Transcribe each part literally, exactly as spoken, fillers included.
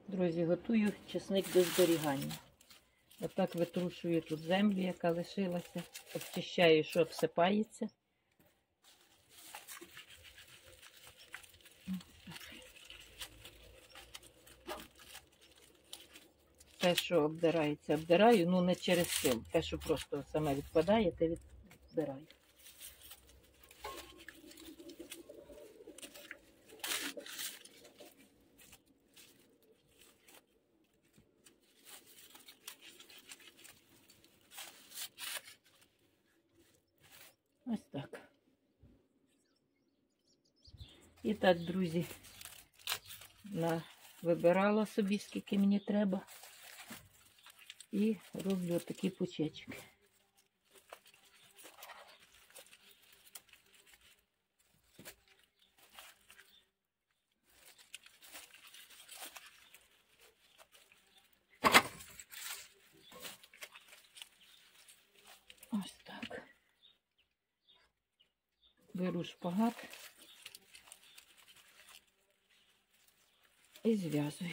Друзі, готую чесник до зберігання. Отак витрушую тут землю, яка лишилася. Обчищаю, що обсипається. Те, що обдирається, обдираю, ну не через силу. Те, що просто саме відпадає, те відбираю. Ось так. І так, друзі, на... вибирала собі, скільки мені треба. І роблю такі пучечки. Ось так. Беру шпагат і зв'язую.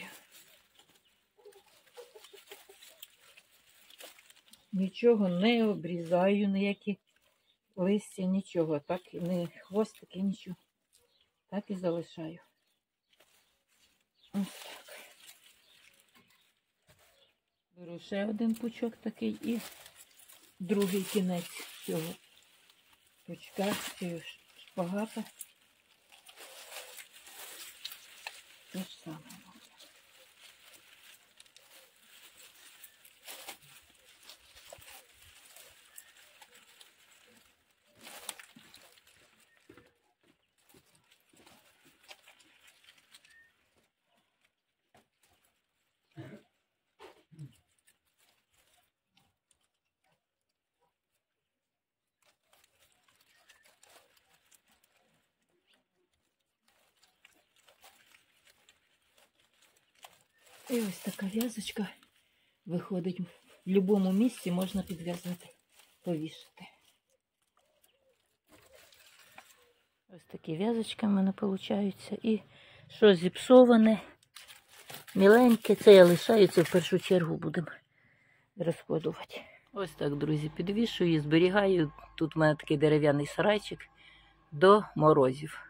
Нічого не обрізаю, ніякі листя, нічого. Так, не хвостики, нічого. Так і залишаю. Ось так. Беру ще один пучок такий і другий кінець цього пучка, цього шпагата. Те ж саме. І ось така в'язочка виходить. В будь-якому місці можна підв'язати, повішати. Ось такі в'язочки в мене виходять. І що зіпсоване, міленьке, це я лишаю, це в першу чергу будемо розкладувати. Ось так, друзі, підвішую і зберігаю. Тут у мене такий дерев'яний сарайчик до морозів.